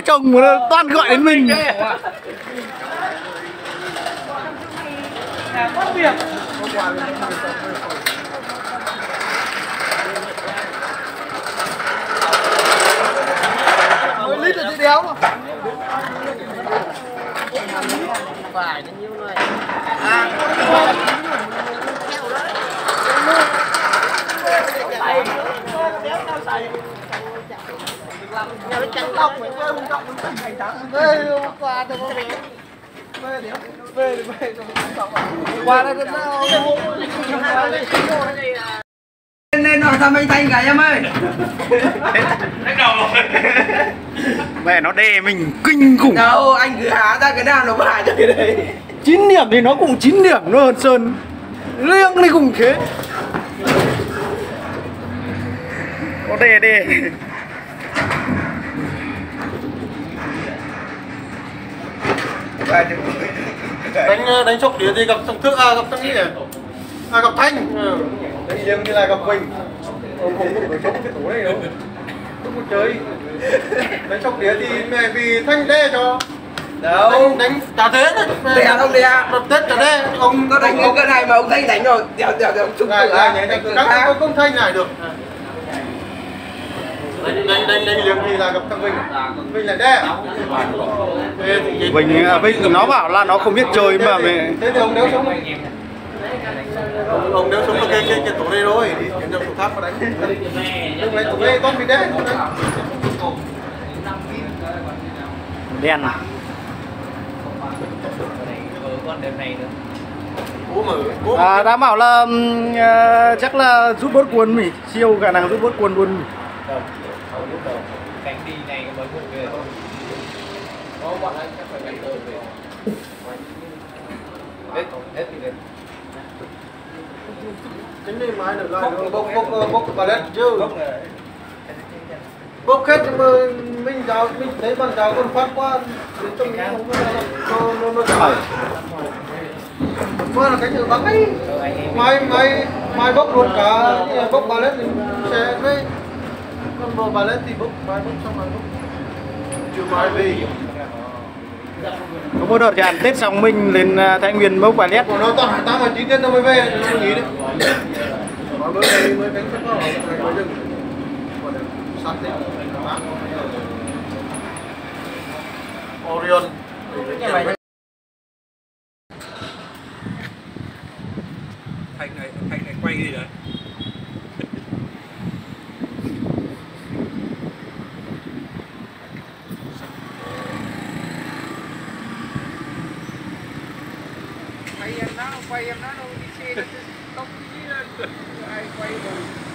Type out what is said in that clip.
chồng mà nó toàn gọi đến mình. Mất việc. Mấy lít là đi đéo rồi. Phải nó nhiêu này. Nó chăn lông mày chơi không trọng về qua thôi có về. Về qua đây Nên nói thằng anh Thành cả em ơi. Đánh đầu rồi. Mẹ nó đè mình kinh khủng. đâu, anh cứ há ra cái nào nó phải cho cái đấy. 9 điểm thì nó cũng 9 điểm nó hơn Sơn. Riêng đi cùng thế. Nó đè. Đánh chốc đĩa thì gặp thằng Thước gặp thằng Nghĩa gặp Thanh đánh riêng như là gặp Quỳnh không có chốc cái tủ này đâu không có chơi đánh chốc đĩa thì mẹ vì Thanh đe cho Đâu, đánh trả thế đấy đè không đè. đập tết trả đe ông Có đánh cái này mà ông Thanh đánh rồi, đèo chung này nhảy các không Thanh này được đánh liếng thì là gặp thằng Vinh lại đe Vinh nó bảo là nó không biết chơi mà mẹ. thế thì ông nếu sống là cái tủ đây rồi đi chuyển trong tủ tháp mà đánh lúc này tủ đây con bị đe Đen à? Đã bảo là chắc là rút bớt quần mỉ, siêu khả năng rút bớt quần luôn. Cánh đi này mới một người thôi. Bọn anh chắc phải đánh về. Hết thì đến. Chính đi mai được lại bốc bà lên chứ bốc hết nhưng mà mình thấy bàn giáo còn phát qua đến trong nó chảy qua là cái chữ bắn ấy mai bốc luôn cả bốc bà lên thì xe với còn bà lên thì bốc mai bốc xong mai bốc chiều mai về Có một đợt thì ăn Tết xong mình lên Thái Nguyên bốc bà lét. nó toàn 8 và 9 nó mới về nó nghỉ đấy mới đánh vào mới dừng sát đấy Orion Thành này quay gì đấy? Quay em nó đâu đi xe tốc đi lên ai quay rồi